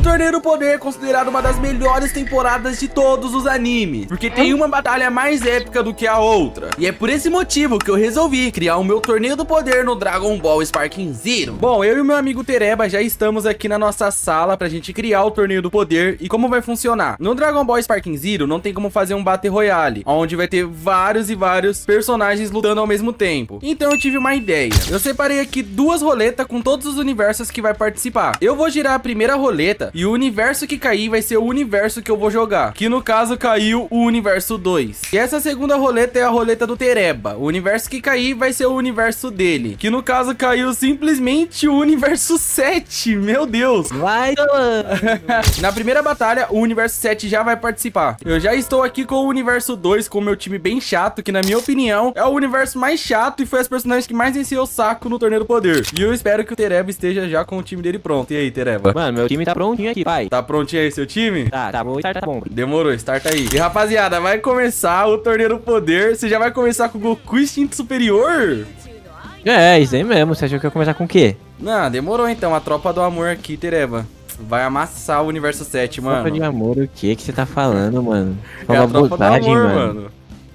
Torneio do Poder é considerado uma das melhores temporadas de todos os animes, porque tem uma batalha mais épica do que a outra. E é por esse motivo que eu resolvi criar o meu Torneio do Poder no Dragon Ball Sparking Zero. Bom, eu e o meu amigo Tereba já estamos aqui na nossa sala pra gente criar o Torneio do Poder. E como vai funcionar? No Dragon Ball Sparking Zero não tem como fazer um Battle Royale, onde vai ter vários e vários personagens lutando ao mesmo tempo. Então eu tive uma ideia. Eu separei aqui duas roletas com todos os universos que vai participar. Eu vou girar a primeira roleta e o universo que cair vai ser o universo que eu vou jogar, que no caso caiu o universo 2. E essa segunda roleta é a roleta do Tereba. O universo que cair vai ser o universo dele, que no caso caiu simplesmente o universo 7. Meu Deus. Vai, mano. Na primeira batalha, o universo 7 já vai participar. Eu já estou aqui com o universo 2, com o meu time bem chato, que na minha opinião é o universo mais chato e foi as personagens que mais venceu o saco no Torneio do Poder. E eu espero que o Tereba esteja já com o time dele pronto. E aí, Tereba? Mano, meu time tá prontinho aqui, pai. Tá prontinho aí seu time? Tá bom, tá bom. Demorou, start aí. E rapaziada, vai começar o Torneio do Poder. Você já vai começar com o Goku Instinto Superior? É, isso aí mesmo. Você achou que eu ia começar com o quê? Não, demorou então. A tropa do amor aqui, Tereba. Vai amassar o universo 7, mano. Tropa de amor, o que você tá falando, mano? É a tropa bobagem, do amor, mano.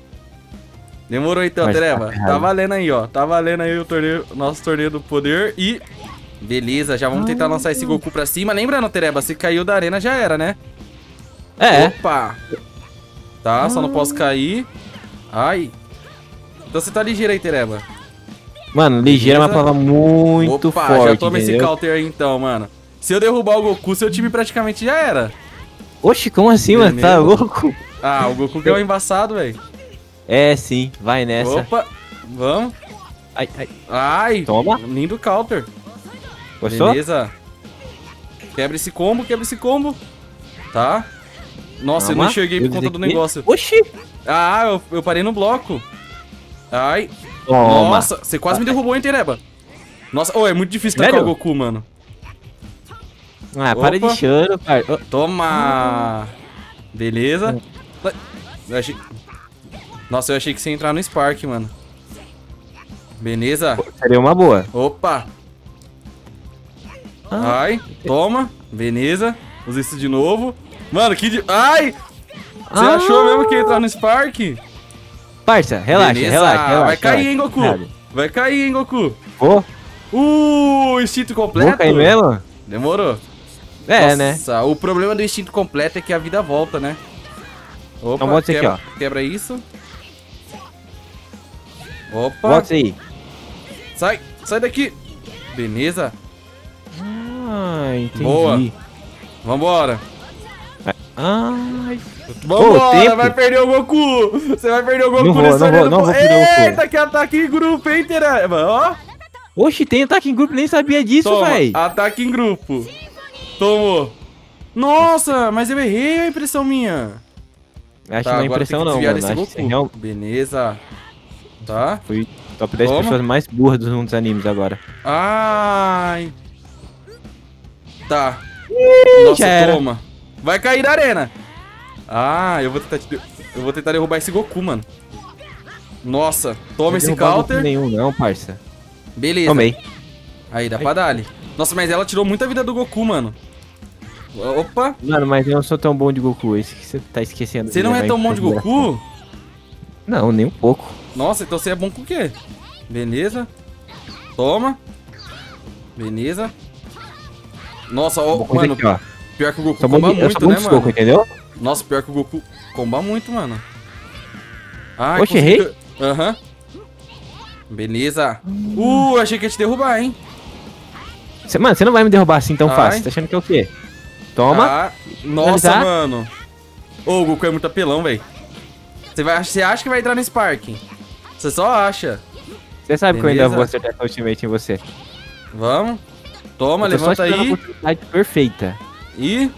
Demorou então, mas Tereba. Tá valendo aí, ó. Tá valendo aí o torneio, nosso Torneio do Poder. E... beleza, já vamos tentar lançar esse Goku pra cima. Lembrando, Tereba, se caiu da arena já era, né? É. Opa! Tá, só não posso cair. Ai. Então você tá ligeiro aí, Tereba. Mano, ligeiro é uma palavra muito Opa, forte, já toma entendeu? esse counter aí então, mano. Se eu derrubar o Goku, seu time praticamente já era. Oxi, como assim, mano? Tá louco? Ah, o Goku que é o embaçado, velho. É, sim. Vai nessa. Opa, vamos. Ai, ai. Ai, Toma. lindo counter. Gostou? Beleza. Quebra esse combo, quebra esse combo. Tá. Nossa, eu não enxerguei por conta do negócio. Oxi. Ah, eu parei no bloco. Ai. Toma. Nossa, você quase me derrubou, hein, Tereba? Nossa, é muito difícil tacar Sério? o Goku, mano. Ah, para de choro, cara. Toma. Beleza. Eu achei... Nossa, eu achei que você ia entrar no Spark, mano. Beleza. Seria uma boa. Opa. Ai, toma. Beleza. Usa isso de novo. Mano, ai. Você achou mesmo que ia entrar no Spark? Parça, relaxa, Beleza. relaxa. Vai cair, hein, Goku. Vai cair, hein, Goku. Instinto completo. Vou cair mesmo? Demorou. É, Nossa, né? o problema do instinto completo é que a vida volta, né? Opa, então bota isso aqui, ó. Quebra isso. Opa. Bota isso aí. Sai daqui. Beleza. Ah, entendi. Boa. Vambora. Ai. Vambora, vai perder o Goku. Você vai perder o Goku nesse torneio. Não vou perder o Goku. Eita, que ataque em grupo, hein, Tereba? Ó. Oxi, tem ataque em grupo, nem sabia disso, velho. Ataque em grupo. Tomou. Nossa, mas eu errei a impressão minha. Acho que não é impressão não, mano. Acho que Goku. Beleza. Tá. Fui top 10 pessoas mais burras dos animes agora. Ai. Tá. Nossa, toma. Vai cair da arena. Ah, eu vou tentar derrubar esse Goku, mano. Nossa, toma esse counter. Nenhum não, parça. Beleza. Tomei. Aí, dá pra dar-lhe. Nossa, mas ela tirou muita vida do Goku, mano. Opa. Mano, mas eu não sou tão bom de Goku. Isso que você tá esquecendo. Você não é tão bom de Goku? Não, nem um pouco. Nossa, então você é bom com o quê? Beleza. Toma. Beleza. Nossa, mano. Aqui, ó. Pior que o Goku comba muito, né, mano? Entendeu? Nossa, pior que o Goku comba muito, mano. Ai, oxe, errei? Aham. Beleza. Achei que ia te derrubar, hein? Mano, você não vai me derrubar assim tão fácil. Tá achando que é o quê? Toma. Nossa, mano. O Goku é muito apelão, velho. Você acha que vai entrar no Spark? Você só acha. Você sabe que eu ainda vou acertar essa ultimate em você. Vamos. Toma, levanta aí. A oportunidade perfeita. E...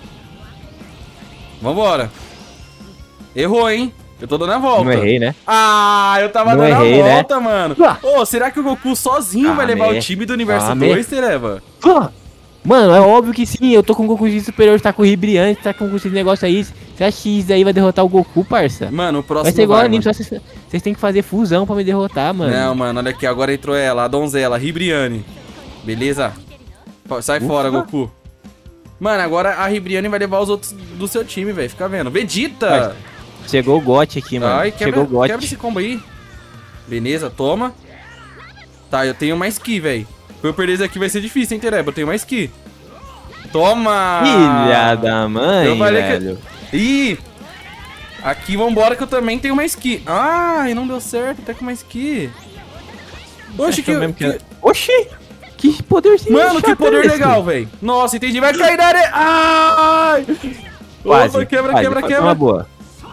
vambora. Errou, hein? Eu tô dando a volta. Não errei, né? Ah, eu tava dando a volta, mano. Será que o Goku sozinho vai levar o time do Universo 2, Tereba? Mano, é óbvio que sim. Eu tô com o Goku superior, tá com o Ribriante, tá com esse negócio aí. Você acha que isso aí vai derrotar o Goku, parça? Mano, o próximo vai ser igual anime, só vocês têm que fazer fusão pra me derrotar, mano. Não, mano, olha aqui. Agora entrou ela, a donzela, Ribriane. Beleza? Sai fora, Goku. Mano, agora a Ribriane vai levar os outros do seu time, velho. Fica vendo. Vegeta! Chegou o GOT aqui, mano. Ai, Chegou o GOT. quebra esse combo aí. Beleza, toma. Tá, eu tenho mais ki, velho. Pra eu perder esse aqui vai ser difícil, hein, Tereba? Eu tenho mais ki. Toma! Filha da mãe, eu falei velho. Ih! Aqui, vambora, que eu também tenho mais ki. Ai, não deu certo, até com mais ki. Oxi, Oxi! Que poderzinho. Mano, que poder esse? legal, velho. Nossa, entendi. Vai cair na areia. Ai! Quase, Opa, quebra, quase. quebra, Foi quebra. uma boa.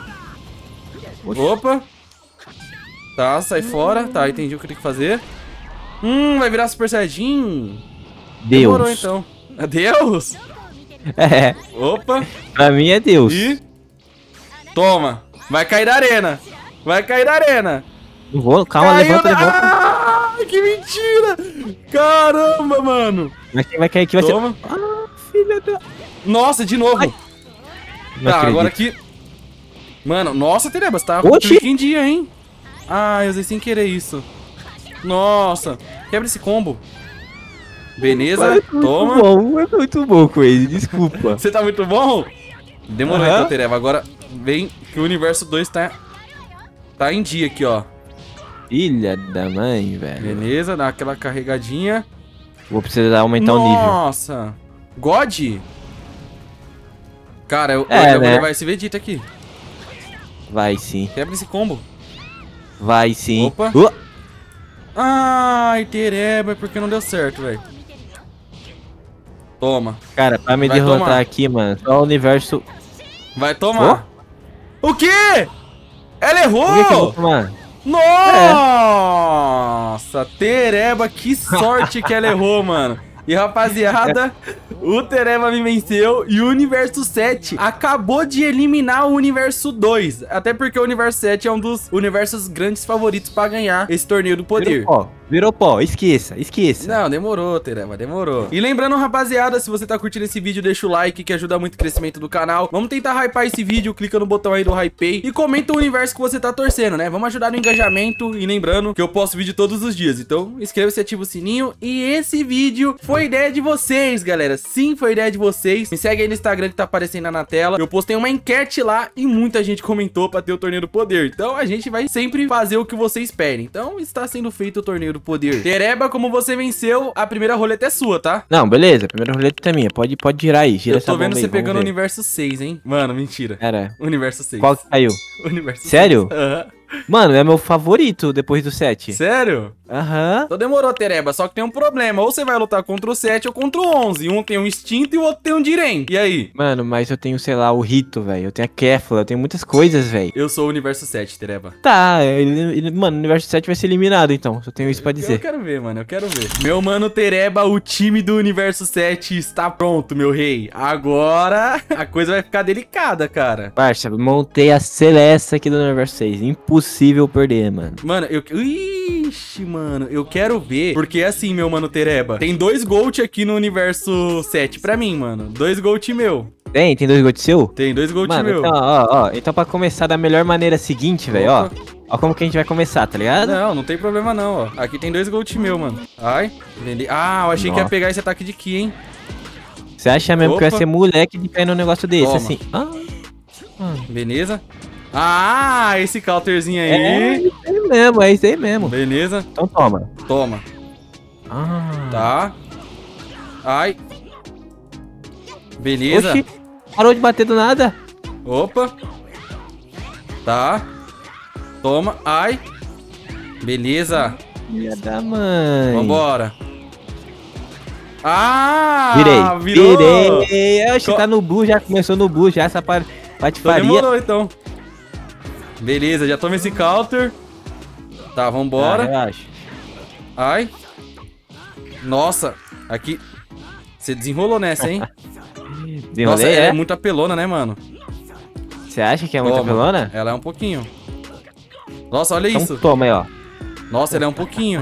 Opa. Tá, sai fora. Tá, entendi o que eu tenho que fazer. Vai virar Super Saiyajin. Deus. Demorou, então. Deus? É, Opa. pra mim é Deus. E... Toma. Vai cair na arena. Vai cair na arena. Não vou, calma, Caiu levanta, na... levanta. Ai, que mentira. Caramba, mano. Mas quem vai cair aqui vai Toma. ser... Ah, filha da... Nossa, de novo. Ai. Não Tá, acredito. agora aqui... Mano, nossa, Tereba, você tá Oxi. em dia, hein? Ah, eu usei sem querer isso. Nossa. Quebra esse combo. Beleza, toma. É muito bom com ele, desculpa. Você tá muito bom? Demorou então, Tereba. Agora vem que o universo 2 tá em dia aqui, ó. Filha da mãe, velho. Beleza, dá aquela carregadinha. Vou precisar aumentar o nível. Nossa. God? Cara, eu É, vou né? levar esse Vegeta aqui. Vai sim, Quebra esse combo. vai sim. Opa. Ai, Tereba, porque não deu certo, velho. Toma. Cara, pra me Vai derrotar tomar. aqui, mano, só o universo... Vai tomar. O quê? Ela errou! Por que eu vou tomar? Nossa, Tereba, que sorte que ela errou, mano. E rapaziada, o Tereba me venceu e o Universo 7 acabou de eliminar o Universo 2. Até porque o Universo 7 é um dos universos grandes favoritos pra ganhar esse torneio do poder. Virou pó, esqueça. Não, demorou, Tereba, demorou. E lembrando, rapaziada, se você tá curtindo esse vídeo, deixa o like que ajuda muito o crescimento do canal. Vamos tentar hypar esse vídeo, clica no botão aí do hypei e comenta o universo que você tá torcendo, né? Vamos ajudar no engajamento e lembrando que eu posto vídeo todos os dias. Então, inscreva-se e ativa o sininho. E esse vídeo foi ideia de vocês, galera. Sim, foi ideia de vocês. Me segue aí no Instagram que tá aparecendo na tela. Eu postei uma enquete lá e muita gente comentou pra ter o torneio do poder. Então, a gente vai sempre fazer o que vocês pedem. Então, está sendo feito o torneio do poder. Tereba, como você venceu, a primeira roleta é sua, tá? Não, beleza, a primeira roleta é minha. Pode girar aí, gira Eu essa tô bomba vendo aí, você vamos pegando o ver. universo 6, hein? Mano, mentira. Era. Universo 6. Qual que caiu? Universo 6. Sério? Aham. Mano, é meu favorito depois do 7. Sério? Aham. Então demorou, Tereba, só que tem um problema. Ou você vai lutar contra o 7 ou contra o 11. Um tem um instinto e o outro tem um Jiren. E aí? Mano, mas eu tenho, sei lá, o Rito, velho. Eu tenho a Kefla, eu tenho muitas coisas, velho. Eu sou o universo 7, Tereba. Tá, mano, o universo 7 vai ser eliminado, então. Só tenho isso pra Eu dizer. quero ver, mano, eu quero ver. Meu mano Tereba, o time do universo 7 está pronto, meu rei. Agora a coisa vai ficar delicada, cara. Parça, montei a Celeste aqui do universo 6. Impossível perder, mano. Mano, Ixi, mano, eu quero ver. Porque assim, meu mano Tereba, tem 2 Gold aqui no universo 7 pra mim, mano. 2 Gold meu. Tem 2 gols seu? Tem 2 Gold Mano, meu. então, ó. Então pra começar da melhor maneira seguinte, velho, ó. Opa. Ó como que a gente vai começar, tá ligado? Não, não tem problema não, ó. Aqui tem 2 Gold meu, mano. Ai, entendi. Ah, eu achei que ia Nossa. pegar esse ataque de Ki, hein. Você acha mesmo que eu ia Opa. ser moleque de cair num negócio desse, Toma. assim? Beleza. Ah, esse counterzinho aí. É isso aí mesmo, é isso aí mesmo. Beleza. Então toma. Toma. Tá. Ai. Beleza. Oxi, parou de bater do nada. Opa. Tá. Toma. Ai. Beleza. Filha da mãe. Vambora. Ah! Virei. Virou. Virei. Oxi, tá no blue, já começou no blue, já essa Então patifaria. demorou, então. Beleza, já toma esse counter. Tá, vambora. Relaxa. Ai. Nossa, aqui. Você desenrolou nessa, hein? Desenrolei, Nossa, ela é é? muito apelona, né, mano? Você acha que é muito Toma. apelona? Ela é um pouquinho. Nossa, olha Então isso. toma aí, ó. Nossa, ela é um pouquinho.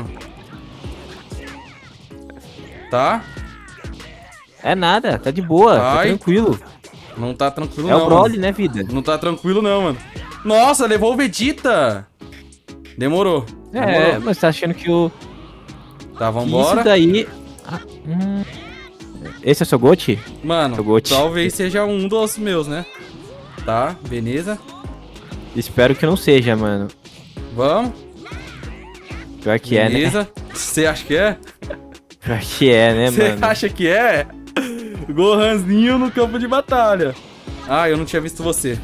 Tá? É nada, tá de boa, tá Ai. tranquilo. Não tá tranquilo É não, o Broly, mano. né, vida? Não tá tranquilo não, mano. Nossa, levou o Vegeta. Demorou. É, Demorou. mas tá achando que o... Tá, que vambora. isso daí... Esse é o seu Gold? Mano, Seu Gold. talvez seja um dos meus, né? Tá, beleza. Espero que não seja, mano. Vamos. Pior que é, né? Beleza. Você acha que é? Pior que é, né, Você mano? acha que é? Gohanzinho no campo de batalha. Ah, eu não tinha visto você.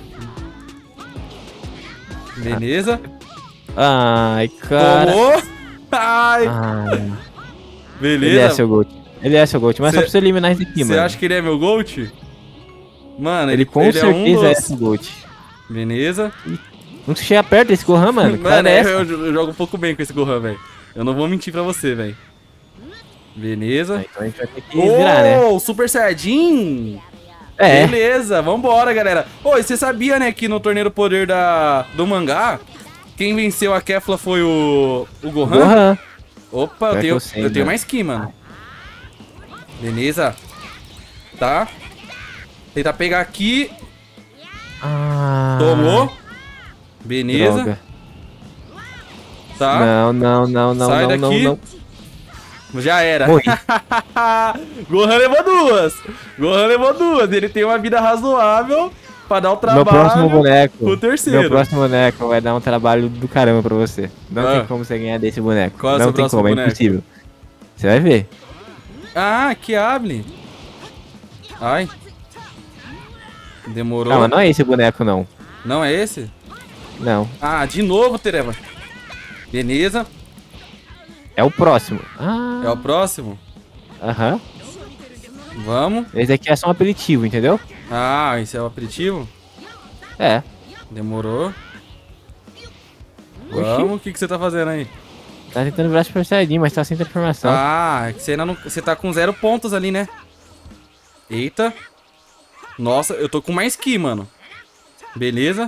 Beleza. Ai, cara. Tomou. Ai. Ai. Beleza. Ele é seu Gold. Ele é seu Gold, mas Cê- só pra você eliminar esse aqui, Você mano. acha que ele é meu Gold? Mano, Ele com ele é um certeza é dos... seu Gold. Beleza. Não chega perto desse Gohan, mano. Que Mano, cara é essa? eu jogo um pouco bem com esse Gohan, velho. Eu não vou mentir pra você, velho. Beleza. Então a gente vai ter que virar, né? Ô, Super Saiyajin! É. Beleza, vambora, galera. Ô, e você sabia, né, que no torneio do poder do mangá, quem venceu a Kefla foi o Gohan? Gohan. Opa, Pior que eu eu sei, tenho mano. mais ki, mano. Beleza. Tá. Tentar pegar aqui. Ah, Tomou. Beleza. droga. Tá. Não, Sai não, daqui. não. Já era. Morri. Gohan levou duas. Gohan levou duas. Ele tem uma vida razoável pra dar o trabalho. Meu próximo boneco. O terceiro. Meu próximo boneco vai dar um trabalho do caramba pra você. Não tem como você ganhar desse boneco. Qual é o não seu tem próximo como, boneco? é impossível. Você vai ver. Ah, que hable. Ai. Demorou. Calma, não é esse boneco, não. Não é esse? Não. Ah, de novo, Tereva. Beleza. É o próximo. Ah, É o próximo? aham. Vamos. Esse aqui é só um aperitivo, entendeu? Ah, esse é o aperitivo? É. Demorou. Oxi. Vamos, o que você tá fazendo aí? Tá tentando virar Super Saiyajin, mas tá sem transformação. Ah, é que você ainda não. Você tá com 0 pontos ali, né? Eita. Nossa, eu tô com mais ki, mano. Beleza.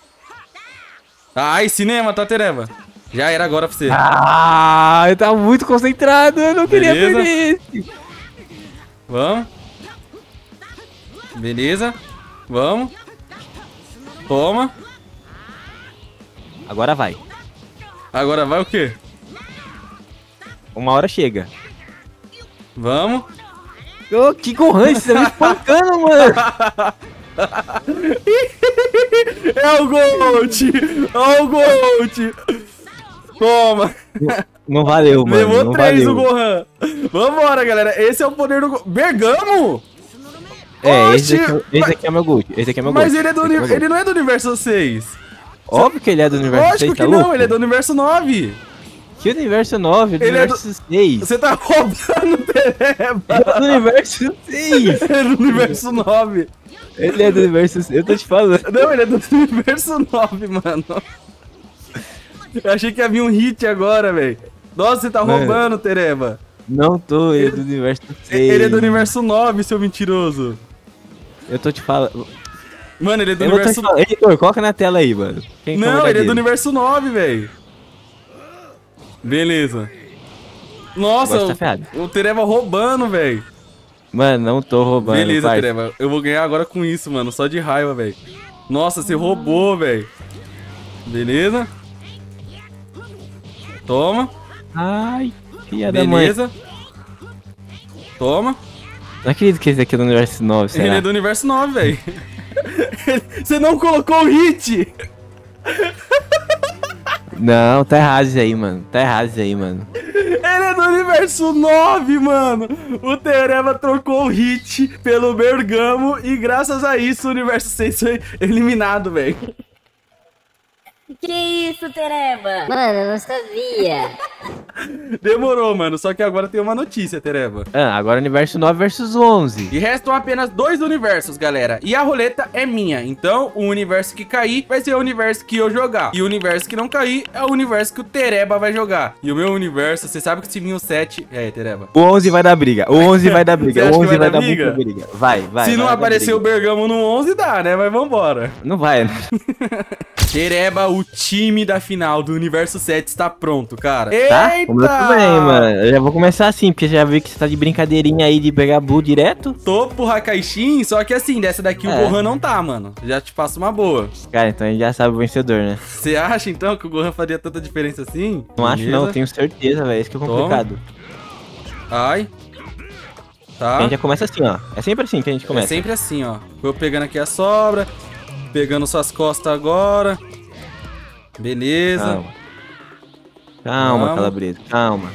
Ai, cinema, tá, Tereva? Já era agora pra você. Ah, eu tava muito concentrado, eu não queria Beleza. perder esse. Vamos. Beleza. Vamos. Toma. Agora vai. Agora vai o quê? Uma hora chega. Vamos. Ô, que Gohan, você tá me espancando, mano. É o Gold! É o Gold! Toma! Não valeu, mano. Levou não 3 valeu. o Gohan! Vambora, galera! Esse é o poder do Bergamo! É, Oxi, esse aqui é meu Gold. Esse aqui é meu Mas Gold. ele, é do Esse aqui é meu ele não é do universo 6. Óbvio que ele é do universo 6, Lógico tá que louco? não, ele é do universo 9. Que universo 9? Do Ele é universo 6. Você tá roubando o Tereba! Ele é do universo 6. Ele é do universo 9. Ele é do universo 6. Eu tô te falando. Não, ele é do universo 9, mano. Eu achei que havia um hit agora, velho. Nossa, você tá Mano. roubando, Tereba. Não tô, ele é do universo 6. Ele é do universo 9, seu mentiroso. Eu tô te falando. Mano, ele é do Eu não tô universo... te falando. Editor, coloca na tela aí, mano. Quem que é o Não, ele é do verdadeiro? universo 9, velho. Beleza. Nossa, Agora você tá ferrado. o Tereba roubando, velho. Mano, não tô roubando. Beleza, parça. Tereba. Eu vou ganhar agora com isso, mano. Só de raiva, velho. Nossa, você roubou, velho. Beleza. Toma. Ai, filha da mãe. Beleza. Toma. Não acredito que esse aqui é do universo 9, será? Ele é do universo 9, velho. Você não colocou o hit. Não, tá errado isso aí, mano. Tá errado isso aí, mano. Ele é do universo 9, mano. O Tereba trocou o hit pelo Bergamo e graças a isso o universo 6 foi eliminado, velho. Que isso, Tereba? Mano, eu não sabia. Demorou, mano. Só que agora tem uma notícia, Tereba. Ah, agora universo 9 versus 11. E restam apenas 2 universos, galera. E a roleta é minha. Então, o universo que cair vai ser o universo que eu jogar. E o universo que não cair é o universo que o Tereba vai jogar. E o meu universo, você sabe que se vir o 7... É, Tereba. O 11 vai dar briga. O 11 vai dar briga. Você acha O que 11 vai vai dar dar briga? muita briga. Vai. Se não vai dar aparecer o briga. Bergamo no 11, dá, né? Mas vambora. Não vai, né? Tereba, o time da final do Universo 7 está pronto, cara. Tá? Começa bem, mano. Eu já vou começar assim, porque já vi que você tá de brincadeirinha aí de pegar Blue direto. Topo Hakaishin, só que assim, dessa daqui o É. Gohan não tá, mano. Já te passo uma boa. Cara, então a gente já sabe o vencedor, né? Você acha, então, que o Gohan faria tanta diferença assim? Não acho não, Beleza. tenho certeza, velho. Isso que é complicado. Ai. Tá. A gente já começa assim, ó. É sempre assim que a gente É começa. sempre assim, ó. Vou pegando aqui a sobra. Pegando suas costas agora. Beleza. Calma. Calma, Vamos. Calabresa. Calma.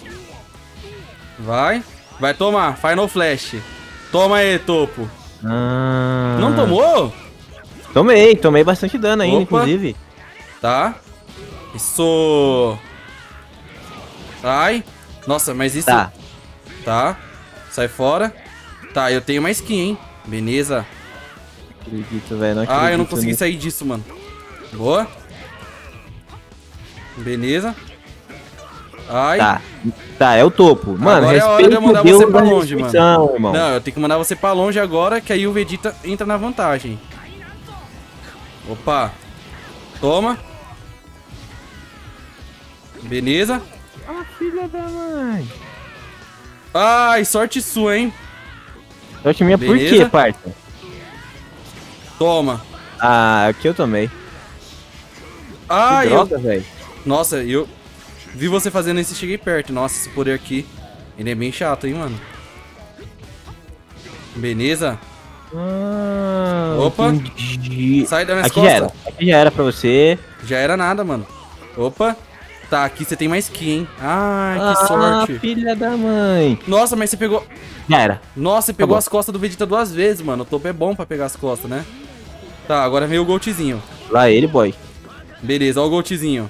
Vai. Vai tomar. Final Flash. Toma aí, topo. Ah. Não tomou? Tomei bastante dano ainda, Opa. inclusive. Tá. Isso. Ai. Nossa, mas isso... Tá. Tá. Sai fora. Tá, eu tenho mais skin, hein. Beleza. Acredito, velho. Não acredito. Ah, eu não consegui nisso. sair disso, mano. Boa. Beleza. Ai. Tá, é o topo. Mano, Agora é a hora respeita de eu mandar o Deus você pra da longe, mano. destruição, irmão. Não, eu tenho que mandar você pra longe agora, que aí o Vegeta entra na vantagem. Opa. Toma. Beleza. Ah, filha da mãe. Ai, sorte sua, hein. Sorte minha por Beleza. quê, parça? Toma. Ah, aqui eu tomei. Ai, Que droga, velho. Nossa, eu vi você fazendo isso e cheguei perto. Nossa, esse poder aqui, ele é bem chato, hein, mano. Beleza. Opa. Entendi. Sai das minhas Aqui já era. costas. Aqui já era pra você. Já era nada, mano. Opa. Tá, aqui você tem mais ki, hein. Ai, que sorte. Filha da mãe. Nossa, mas você pegou... Já era. Nossa, você pegou bom. as costas do Vegeta 2 vezes, mano. O topo é bom pra pegar as costas, né? Tá, agora vem o Goltzinho. Lá ele, boy. Beleza, ó o Goltzinho.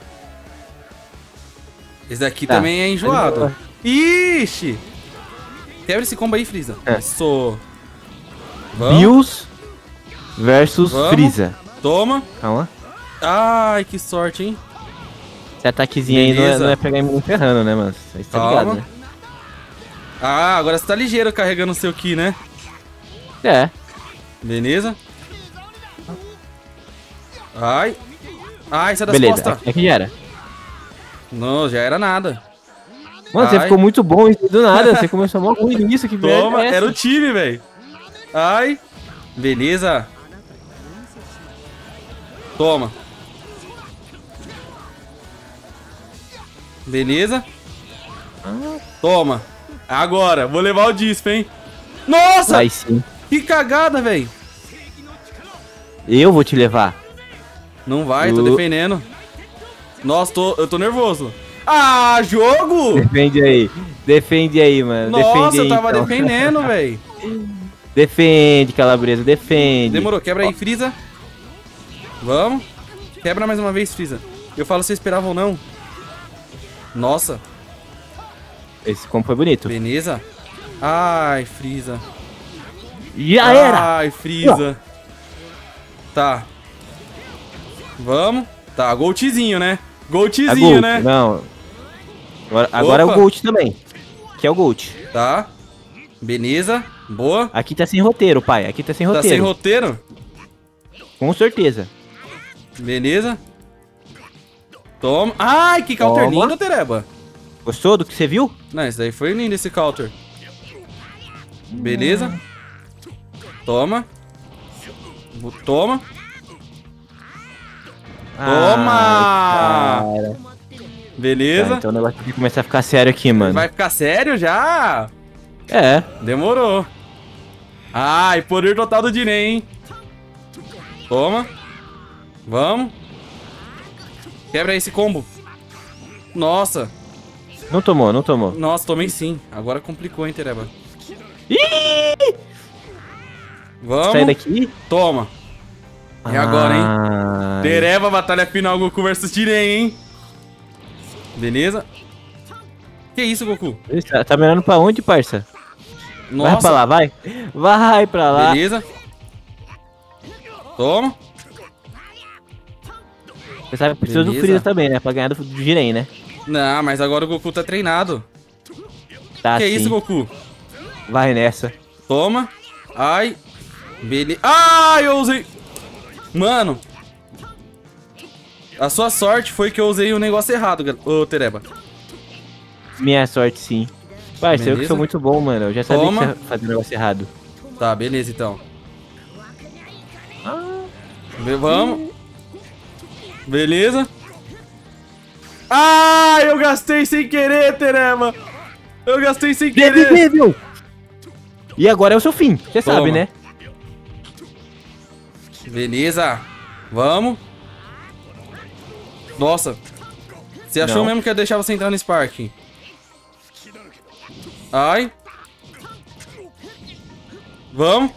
Esse daqui Tá. também é enjoado. Ixi! Quebra esse combo aí, Freeza. É. Isso. Vamos. Bills versus Vamos. Freeza. Toma. Calma. Ai, que sorte, hein? Esse ataquezinho aí Beleza. não é pegar me ferrando, né, mano? Você tá Calma. ligado, né? Ah, agora você tá ligeiro carregando o seu ki, né? É. Beleza. Ai. Ai, sai das Beleza, costas. aqui já era. Não, já era nada. Mano, você Ai. ficou muito bom isso do nada. Você começou mal ruim nisso, que merda Toma, é essa? era o time, velho. Ai. Beleza. Toma. Beleza. Toma. Agora, vou levar o disco, hein? Nossa! Vai sim. Que cagada, velho. Eu vou te levar. Não vai, tô defendendo. Nossa, eu tô nervoso. Ah, jogo! Defende aí. Defende aí, mano. Nossa, defende eu aí, tava então. defendendo, velho. Defende, Calabresa, defende. Demorou, quebra aí, Freeza. Vamos. Quebra mais uma vez, Freeza. Eu falo se você esperava ou não. Nossa, Esse combo foi bonito. beleza. Ai, Freeza. Já era! Ai, Freeza. Tá. Vamos. Tá, Goltzinho, né? A Goltzinho, Gold, né? não. Agora é o Opa. Gold também. Que é o Gold. Tá. Beleza. Boa. Aqui tá sem roteiro, pai. Aqui tá sem Tá roteiro. sem roteiro? Com certeza. Beleza. Toma. Ai, que counter Toma. lindo, Tereba. Gostou do que você viu? Não, esse daí foi lindo, esse counter. Beleza. Toma. Toma. Toma! Ai, cara. Beleza. Tá, então o negócio tem que começar a ficar sério aqui, mano. Vai ficar sério já? É. Demorou. Ai, poder total do Jiren, hein? Toma. Vamos. Quebra esse combo. Nossa. Não tomou, não tomou. Nossa, tomei sim. Agora complicou, hein, Tereba. Ih! Vamos. Sai daqui. Toma. É agora, hein? Ai. Tereba, batalha final, Goku versus Jiren, hein? Beleza. Que isso, Goku? Tá mirando pra onde, parça? Nossa. Vai pra lá, vai. Vai pra lá. Beleza. Toma. Você sabe que precisa do Beleza. Freeza também, né? Pra ganhar do Jiren, né? Não, mas agora o Goku tá treinado. Tá, Que sim. isso, Goku? Vai nessa. Toma. Ai. Beleza. Ai, eu usei... Mano. A sua sorte foi que eu usei o negócio errado, ô Tereba. Minha sorte, sim. Parça, eu que Beleza. sou muito bom, mano. Eu já sabia Toma. que você ia fazer o negócio errado. Tá, beleza então. Vamos. Beleza. Ah, eu gastei sem querer, Tereba. Eu gastei sem querer. Meu! E agora é o seu fim, você sabe, né? Beleza. Vamos. Nossa. Você achou mesmo que ia deixar você entrar no Spark? Ai. Vamos.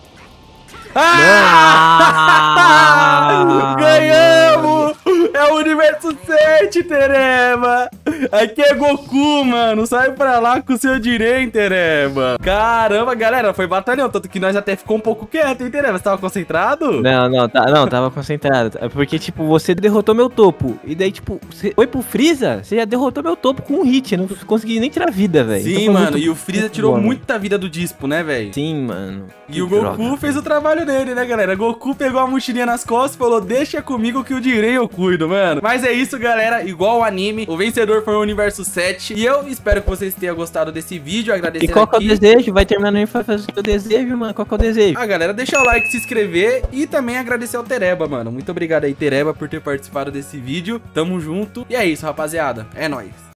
Ah! Ganhamos! É o universo 7, Tereba! Aqui é Goku, mano. Sai pra lá com o seu direito, Tereba. Caramba, galera, foi batalhão. Tanto que nós até ficou um pouco quieto, hein, Tereba? Você tava concentrado? Não, tava concentrado. É porque, tipo, você derrotou meu topo. E daí, tipo, você foi pro Freeza, você já derrotou meu topo com um hit. Eu não consegui nem tirar vida, velho. Sim, então mano. E o Freeza tirou muita vida do Dispo, né, velho? Sim, mano. E o Goku fez o trabalho dele, né, galera? Goku pegou a mochilinha nas costas e falou, deixa comigo que o Jiren eu cuido, mano. Mas é isso, galera. Igual o anime, o vencedor foi o Universo 7. E eu espero que vocês tenham gostado desse vídeo. Agradecer aqui. E qual que é o desejo? Vai terminar no fazer o teu desejo, mano. Qual que é o desejo? Ah, galera, deixa o like, se inscrever e também agradecer ao Tereba, mano. Muito obrigado aí, Tereba, por ter participado desse vídeo. Tamo junto. E é isso, rapaziada. É nóis.